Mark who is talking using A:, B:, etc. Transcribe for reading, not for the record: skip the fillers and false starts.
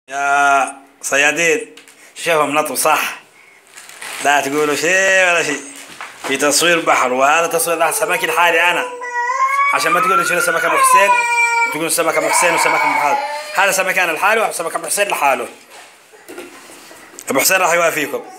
A: يا صيادين، شوفهم نطوا صح. لا تقولوا شيء ولا شيء. في تصوير بحر، وهذا تصوير راح سمكي الحالي انا، عشان ما تقولوا شنو سمك ابو حسين، تقولوا سمك ابو حسين وسمك ابو هذا سمك انا لحاله وسمك ابو حسين لحاله. ابو حسين راح يوافيكم.